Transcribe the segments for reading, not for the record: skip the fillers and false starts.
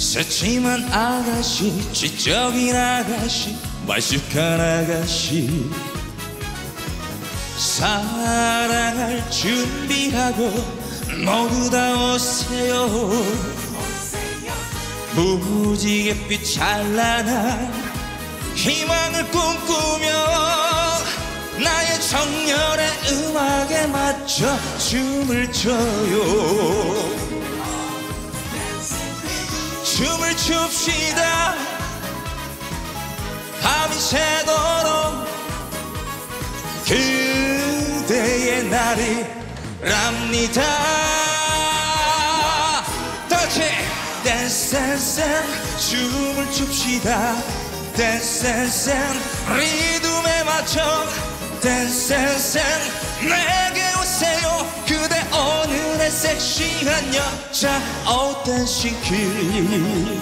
새침한 아가씨, 지적인 아가씨, 말쑥한 아가씨, 사랑할 준비하고 모두 다 오세요. 무지갯빛 찬란한 희망을 꿈꾸며 나의 정열의 음악에 맞춰 춤을 춰요. 춤을 춥시다. 밤이 새도록 그대의 날이랍니다. 다같이 댄스 댄스 춤을 춥시다. 댄스 댄스 리듬에 맞춰 댄스 댄스 내게 오세요. 그대 오늘의 섹시한 여자 Oh dancing queen.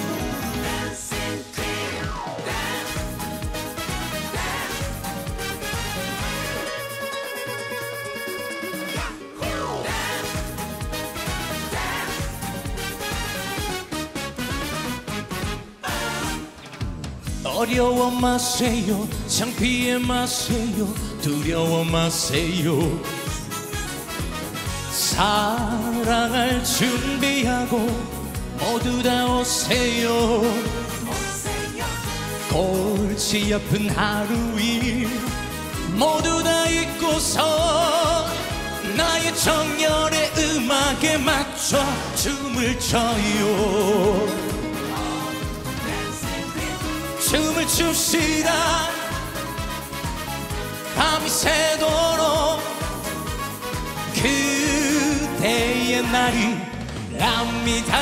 어려워 마세요. 창피해 마세요. 두려워 마세요. 사랑할 준비하고 모두 다 오세요. 골치 아픈 하루 일 모두 다 잊고서 나의 정열의 음악에 맞춰 춤을 춰요. 춤을 춥시다. 밤이 새도록 그대의 날이랍니다.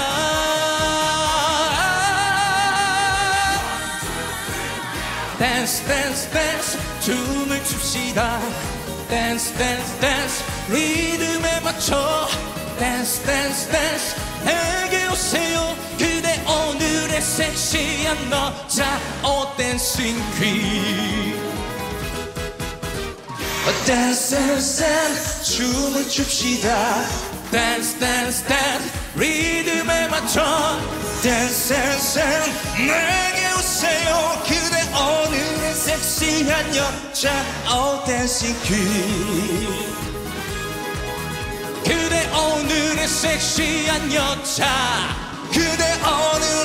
댄스 댄스 댄스 춤을 춥시다. 댄스 댄스 댄스 리듬에 맞춰 댄스 댄스 댄스 내게 오세요. 그대 오늘의 섹시한 여자 Oh dancing queen. 댄스 댄스 춤을 춥시다. 댄스 댄스 댄스 리듬에 맞춰 댄스 댄스 내게 오세요. 그대 오늘의 섹시한 여자 Oh dancing queen. 그대 오늘의 섹시한 여자. 그대 오늘의